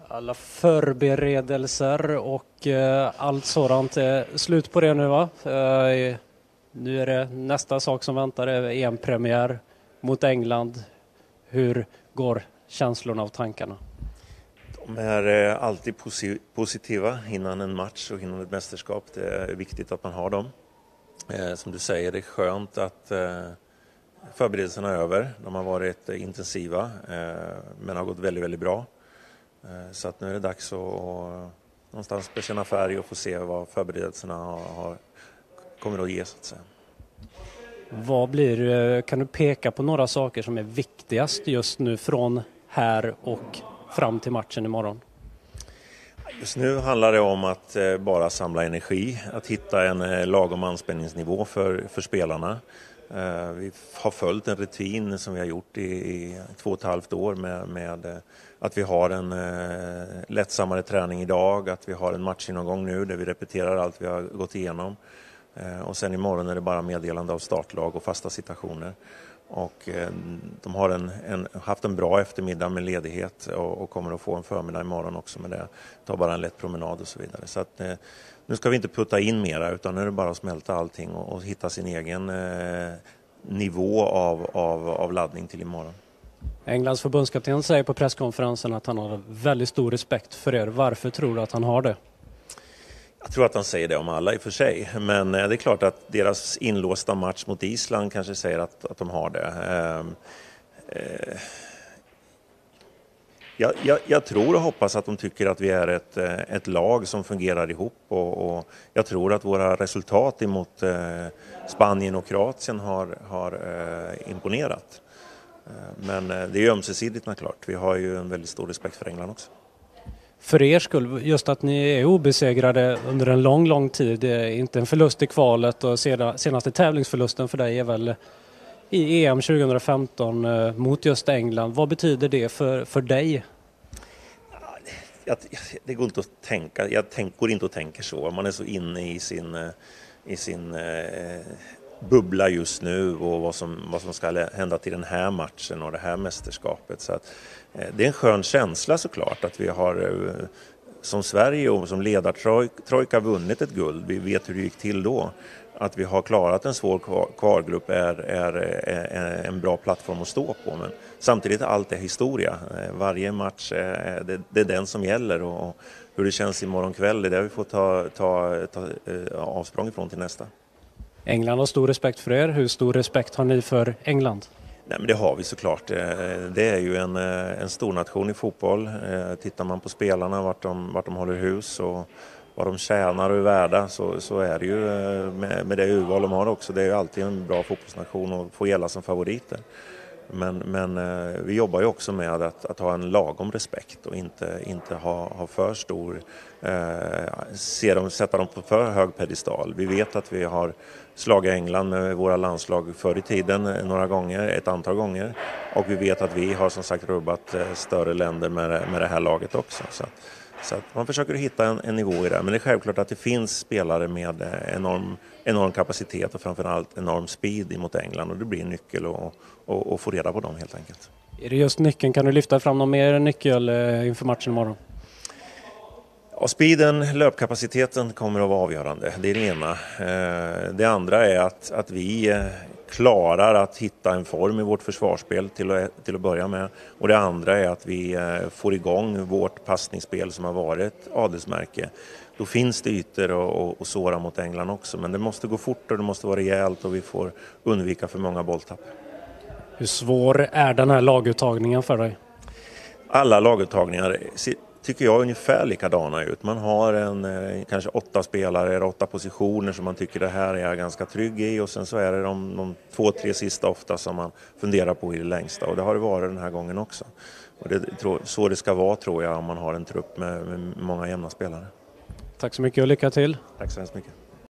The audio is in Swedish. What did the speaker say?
Alla förberedelser och allt sådant är slut på det nu, va? Nu är det nästa sak som väntar, är EM-premiär mot England. Hur går känslorna och tankarna? De är alltid positiva innan en match och innan ett mästerskap. Det är viktigt att man har dem. Som du säger, det är skönt att förberedelserna är över. De har varit intensiva men har gått väldigt, väldigt bra. Så att nu är det dags att någonstans bekänna färg och få se vad förberedelserna kommer att ge, så att säga. Kan du peka på några saker som är viktigast just nu från här och fram till matchen imorgon? Just nu handlar det om att bara samla energi, att hitta en lagom anspänningsnivå för spelarna. Vi har följt en rutin som vi har gjort i 2,5 år med att vi har en lättsammare träning idag, att vi har en matchgenomgång nu där vi repeterar allt vi har gått igenom. Och sen imorgon är det bara meddelande av startlag och fasta situationer. Och de har haft en bra eftermiddag med ledighet och kommer att få en förmiddag imorgon också med det. Ta bara en lätt promenad och så vidare. Så att, nu ska vi inte putta in mera, utan nu är det bara att smälta allting och hitta sin egen nivå av laddning till imorgon. Englands förbundskapten säger på presskonferensen att han har väldigt stor respekt för er. Varför tror du att han har det? Jag tror att han säger det om alla i och för sig, men det är klart att deras inlåsta match mot Island kanske säger att de har det. Jag tror och hoppas att de tycker att vi är ett lag som fungerar ihop och jag tror att våra resultat emot Spanien och Kroatien har imponerat. Men det är ömsesidigt naturligt. Vi har ju en väldigt stor respekt för England också. För er skull, just att ni är obesegrade under en lång tid, inte en förlust i kvalet, och senaste tävlingsförlusten för dig är väl i EM 2015 mot just England. Vad betyder det för dig? Det går inte att tänka. Går inte att tänka så. Man är så inne i sin bubbla just nu och vad som ska hända till den här matchen och det här mästerskapet. Så att, det är en skön känsla såklart att vi har som Sverige och som ledartrojka vunnit ett guld. Vi vet hur det gick till då. Att vi har klarat en svår kvalgrupp är en bra plattform att stå på. Men samtidigt allt är historia. Varje match det är den som gäller och hur det känns imorgon kväll, det är det vi får ta avsprång ifrån till nästa. England har stor respekt för er. Hur stor respekt har ni för England? Nej, men det har vi såklart. Det är ju en stor nation i fotboll. Tittar man på spelarna, vart de håller hus och vad de tjänar och är värda, så är det ju med det urval de har också. Det är ju alltid en bra fotbollsnation och få gälla som favoriter. Men vi jobbar ju också med att ha en lagom respekt och inte ha för stor, sätta dem på för hög pedestal. Vi vet att vi har slagit England med våra landslag förr i tiden ett antal gånger. Och vi vet att vi har som sagt rubbat större länder med det här laget också. Så att man försöker hitta en nivå i det. Men det är självklart att det finns spelare med enorm kapacitet och framförallt enorm speed mot England. Och det blir en nyckel att få reda på dem helt enkelt. Är det just nyckeln? Kan du lyfta fram någon mer nyckel inför matchen imorgon? Ja, speeden, löpkapaciteten kommer att vara avgörande. Det är det ena. Det andra är att vi klarar att hitta en form i vårt försvarsspel till att börja med. Och det andra är att vi får igång vårt passningsspel som har varit adelsmärke. Då finns det ytor att såra mot England också. Men det måste gå fort och det måste vara rejält och vi får undvika för många bolltapp. Hur svår är den här laguttagningen för dig? Alla laguttagningar tycker jag ungefär likadana ut. Man har kanske 8 spelare, 8 positioner som man tycker det här är jag ganska trygg i. Och sen så är det de 2-3 sista ofta som man funderar på i det längsta. Och det har det varit den här gången också. Och så det ska vara tror jag om man har en trupp med många jämna spelare. Tack så mycket och lycka till. Tack så hemskt mycket.